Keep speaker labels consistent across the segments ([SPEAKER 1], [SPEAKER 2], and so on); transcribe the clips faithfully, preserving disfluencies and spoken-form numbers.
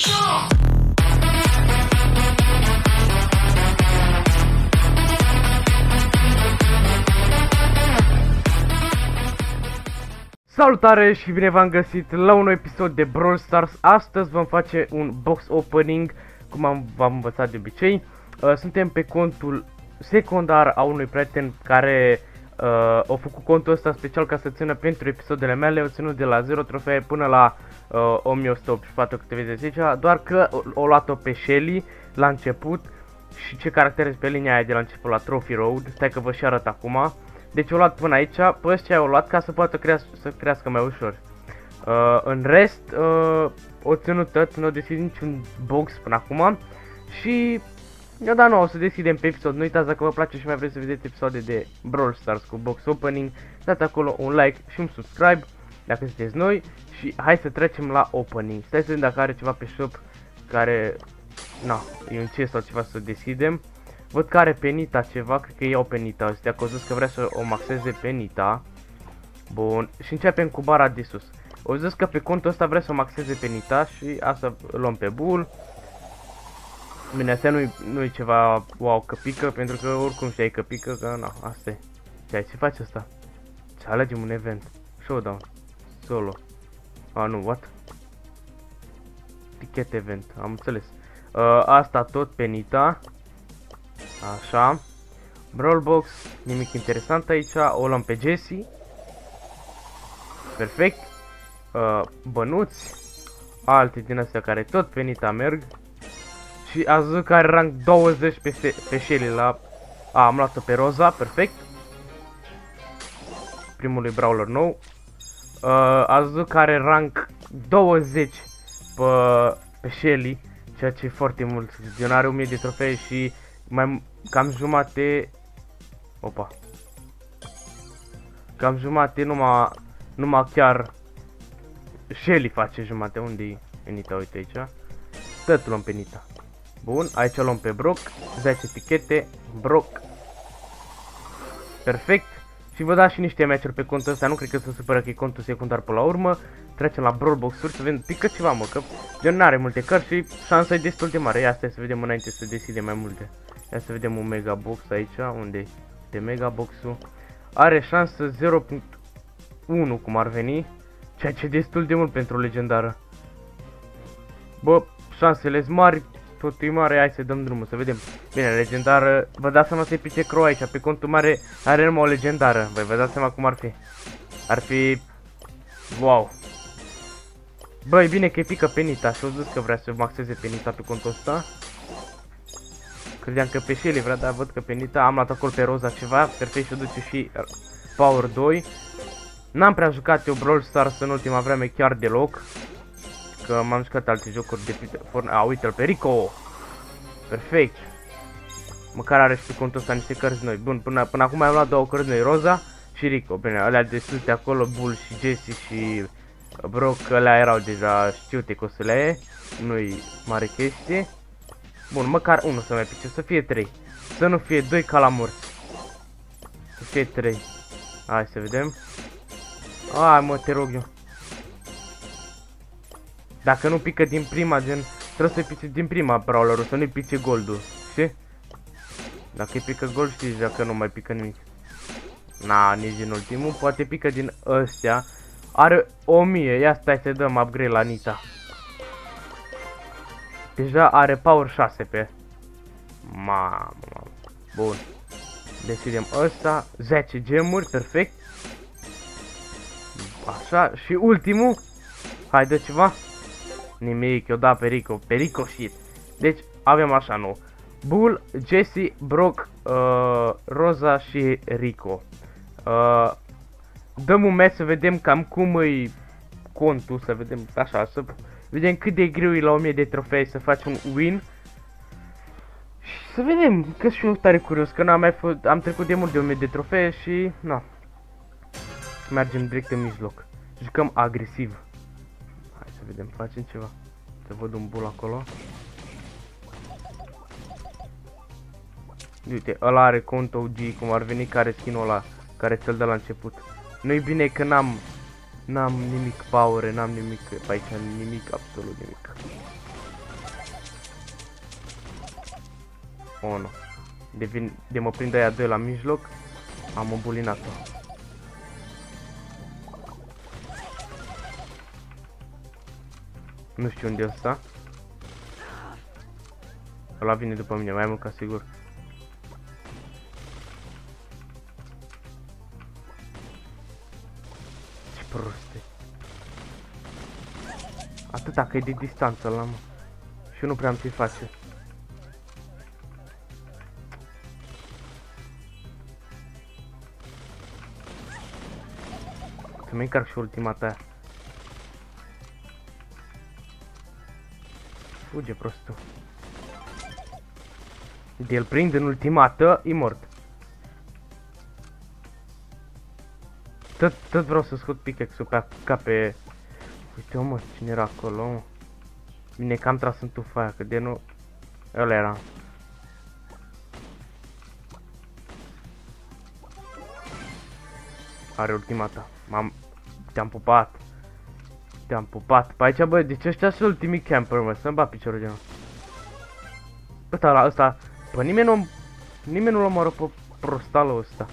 [SPEAKER 1] Salutare și bine v-am găsit la un nou episod de Brawl Stars. Astăzi vom face un box opening, cum am v-am învățat de obicei. uh, Suntem pe contul secundar a unui prieten care uh, a făcut contul ăsta special ca să țină pentru episoadele mele. O ținut de la zero trofee până la uh, o mie o sută optzeci și patru, câte vedeți aici. Doar că o luat-o pe Shelly la început. Și ce caractere pe linia aia de la început la Trophy Road. Stai că vă și arăt acum. Deci o luat până aici, pe ăștia o luat ca să poată crească, să crească mai ușor. Uh, în rest, uh, o ținut tot, nu o deschid niciun box până acum. Și, eu da, nu, o să deschidem pe episod. Nu uitați, dacă vă place și mai vreți să vedeți episoade de Brawl Stars cu box opening, dați acolo un like și un subscribe, dacă sunteți noi. Și hai să trecem la opening. Stai să vedem dacă are ceva pe shop care, na, e un chest sau ceva să deschidem. Văd că are pe Nita ceva, cred că iau pe Nita ăstea, că o zis că vrea să o maxeze pe Nita. Bun, și începem cu bara de sus. O zis că pe contul ăsta vrea să o maxeze pe Nita și asta luăm pe Bull. Bine, astea nu-i nu ceva wow că pică, pentru că oricum știai că pică, că na, asta e. Ce ce faci asta? Ce alegem un event. Showdown. Solo. A, nu, what? Ticket event, am înțeles. Uh, asta tot pe Nita. Așa. Brawl Box, nimic interesant aici. O luăm pe Jessie. Perfect. uh, Bănuți. Alte din astea care tot pe Nita merg. Și ați văzut că are rank douăzeci pe, pe Shelly la... A, am luat-o pe Roza, perfect. Primului brawler nou. uh, Ați văzut că are rank douăzeci pe, pe Shelly, ceea ce e foarte mult. Gen are o mie de trofee și mai cam jumate. Opa. Cam jumate, numai numai chiar Shelly face jumate. Unde e Nita? Uite aici. Tot luăm pe Nita. Bun, aici luăm pe Brock. zece etichete, Brock. Perfect. Și vă dați și niște match-uri pe contul ăsta. Nu cred că se supără că e contul secundar până la urmă. Trecem la Brawl Box-uri să vedem. Pică ceva, mă, că gen n-are multe cărți și șansa e destul de mare. Ia stai să vedem înainte să deschidem mai multe. Ia să vedem un mega box aici. Unde e? De mega box-ul. Are șansă zero virgulă unu cum ar veni. Ceea ce e destul de mult pentru o legendară. Bă, șansele sunt mari. Totul e mare, hai să dăm drumul, să vedem. Bine, legendară, vă dați seama să-i pice Crow aici, pe contul mare are numai o legendară. Băi, vă dați seama cum ar fi. Ar fi... Wow. Băi, bine că-i pică pe Nita și-o zis că vrea să maxeze pe Nita pe contul ăsta. Credeam că pe Shelly vrea, dar văd că pe Nita. Am luat acolo pe Roza ceva, perfect, și-o duce și Power doi. N-am prea jucat eu Brawl Stars în ultima vreme chiar deloc, că m-am jucat alte jocuri de Fortnite. A, uite-l pe Rico. Perfect. Măcar are și pe contul ăsta niște cărți noi. Bun, până, până acum am luat două cărți noi, Roza și Rico. Bine, alea de sus de acolo, Bull și Jessie și Brock, alea erau deja știute că o să le ie. Nu-i mare chestie. Bun, măcar unul să mai pice, să fie trei. Să nu fie doi ca la morți. Să fie trei. Hai să vedem. Hai, mă, te rog eu. Dacă nu pică din prima, gen, trebuie să pice din prima brawlerul, să nu-i pice goldul, știi? Dacă îi pică gold, știi deja că nu mai pică nimic. Na, nici din ultimul, poate pică din ăstea. Are o mie, ia stai să dăm upgrade la Nita. Deja are power șase pe. Mamă, bun. Decidem ăsta, zece gemuri, perfect. Așa, și ultimul. Hai, dă ceva. Nimic, eu da pe Rico, pe Rico shit. Deci avem așa nou: Bull, Jessie, Brock, uh, Roza și Rico. uh, Dăm un match să vedem cam cum îi contul, să vedem așa, să vedem cât de greu e la o mie de trofei să faci un win. Și să vedem, că și eu tare curios, că n-am mai fost, am trecut de mult de o mie de trofee și na. Mergem direct în mijloc. Jucăm agresiv. Hai să vedem, facem ceva. Să văd un Bull acolo. Uite, ăla are cont O G, cum ar veni, care skin-ul ăla, care ți-l dă la început. Nu-i bine că n-am N-am nimic power, n-am nimic pe aici, nimic, absolut nimic. Oh, nu. De, vin, de mă prind aia doi la mijloc, am îmbulinat-o. Nu știu unde e ăsta. Ăla vine după mine, mai mult ca sigur. Ce proste. Atâta că e de distanță la mă. Și eu nu prea am ce face. Să mă încarc și ultimata aia. Fuge prostul. De el prind în ultimată, e mort. Tot, tot vreau să scot pickaxe-ul pe ca pe... Uite mă, cine era acolo, mă? Bine că am tras în tufa aia, că de nu... Ăla era. Are ultimata. M-am... Te-am pupat. Te-am pupat. Pe aici, bă, deci ăștia sunt ultimii camper, mă, să-mi bat piciorul de nou. Ăsta, la ăsta... Bă, nimeni nu... Nimeni nu l-a omoră pe prostalul ăsta.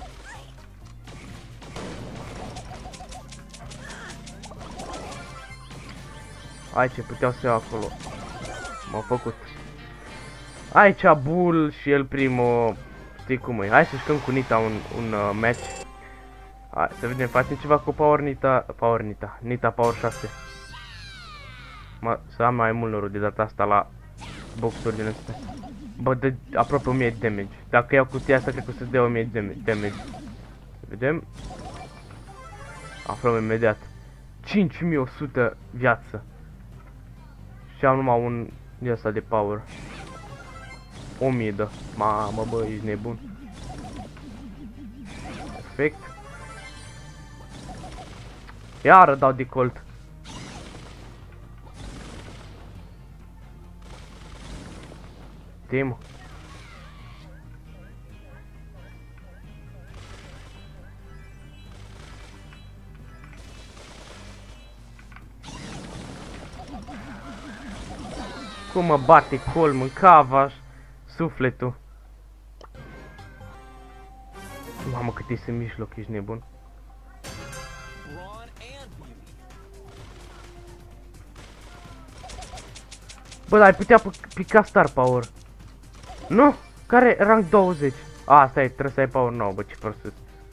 [SPEAKER 1] Hai ce puteau să iau acolo. M-au făcut. Aici Bull și el primul. Știi cum e. Hai să jucăm cu Nita un, un uh, match. Hai să vedem, facem ceva cu Power Nita. Power Nita. Nita Power șase. Ma, să am mai mult noroc de data asta la boxuri din astea. Bă, dă aproape o mie de damage. Dacă iau cutia asta, cred că o să dea o mie de damage. Să vedem. Aflăm imediat. cinci mii o sută viață. Și am numai un de asta de power. o mie dă. Mamă, bă, ești nebun. Perfect. Iară dau de colt. Tim. Cum mă bate col, mâncava sufletul. Mamă, cât ești în mijloc, ești nebun. Bă, dar ai putea pica Star Power. Nu? Care rank douăzeci? A, asta e, trebuie să ai Power nouă, bă, ce prost.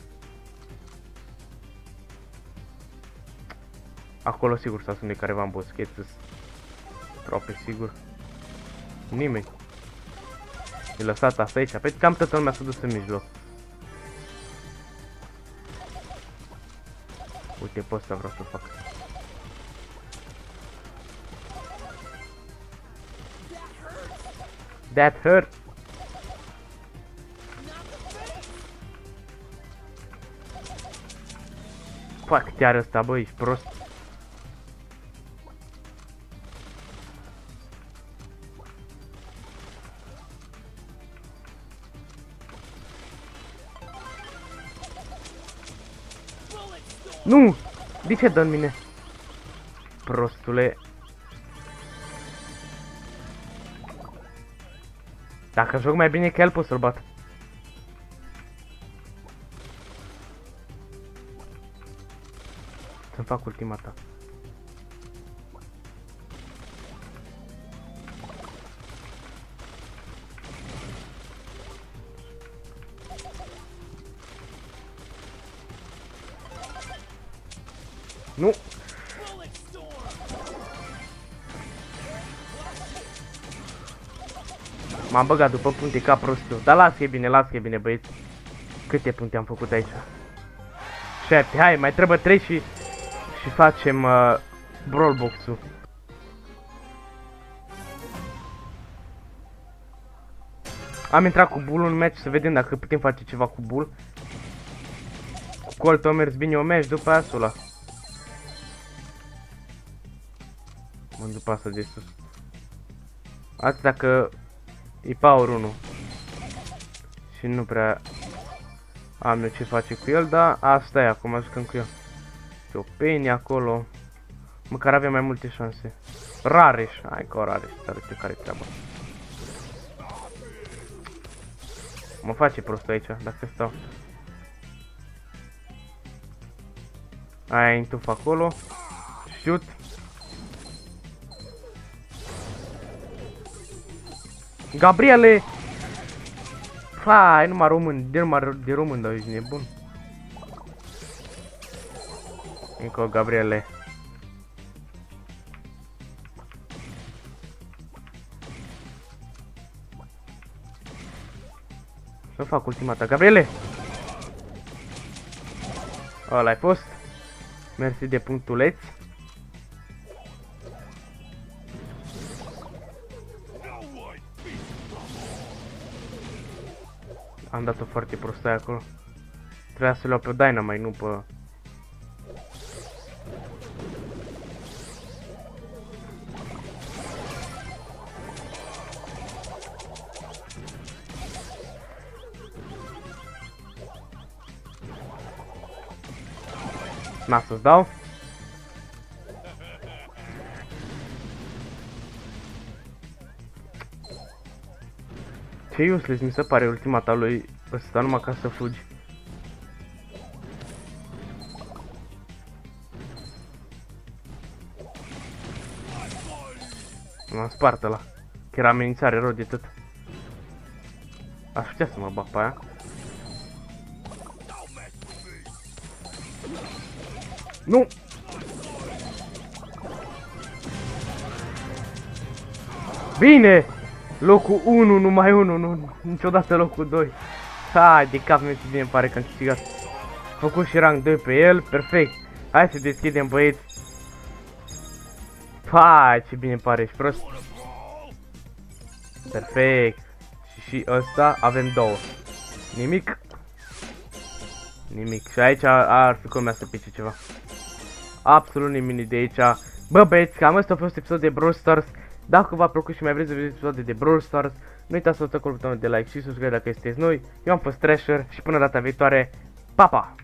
[SPEAKER 1] Acolo sigur s-a sunat careva în boscheță. Aproape sigur. Nimeni. E lăsat asta aici. Pe cam toată lumea s-a dus în mijloc. Uite, pe ăsta vreau să fac. That hurt. Fac te are ăsta, bă, ești prost. Nu! De ce dă în mine? Prostule. Dacă joc mai bine că el, pot să-l bat. Să-mi fac ultimata. Nu! M-am băgat după punte ca prostul. Dar las că e bine, las că e bine, băieți. Câte punte am făcut aici? șapte, hai, mai trebuie trei și... Și facem uh, Brawl Box-ul. Am intrat cu Bull în match să vedem dacă putem face ceva cu Bull. Cu Colt a mers bine o match, după aia Sula. Mă după asta de sus. Atât dacă e Power unu. Și nu prea am eu ce face cu el, dar asta e, acum jucăm cu el. Și o Penny acolo. Măcar avea mai multe șanse. Rareș, hai că o Rareș, dar uite care treaba. Mă face prost aici, dacă stau. Aia intuf acolo. Shoot. Gabriele! Hai, numai român, de numai de român, dar ești nebun. Încă o Gabriele. Să fac ultima ta, Gabriele! Ăla-ai fost. Mersi de punctuleți. Am dat-o foarte prostă acolo. Trebuia să-l iau pe Dynamite, nu pe... N-a să-ți dau. Ce useless mi se pare ultima ta lui ăsta, numai ca să fugi. M-am spart ăla. Că era amenințare rău de tot. Aș putea să mă bag pe aia. Nu! Bine! Locul unu, numai unu, nu, niciodată locul doi. Hai de cap meu, ce bine îmi pare că am câștigat. Făcut și rank doi pe el, perfect. Hai să deschidem, băieți. Hai, ce bine îmi pare, ești prost. Perfect. Și și ăsta avem două. Nimic. Nimic. Și aici ar fi cum să pice ceva. Absolut nimic de aici. Bă, băieți, cam ăsta a fost episodul de Brawl Stars. Dacă v-a plăcut și mai vreți să vedeți episoade de Brawl Stars, nu uitați să dați acolo butonul de like și subscribe dacă sunteți noi. Eu am fost Thrasher și până data viitoare, pa, pa!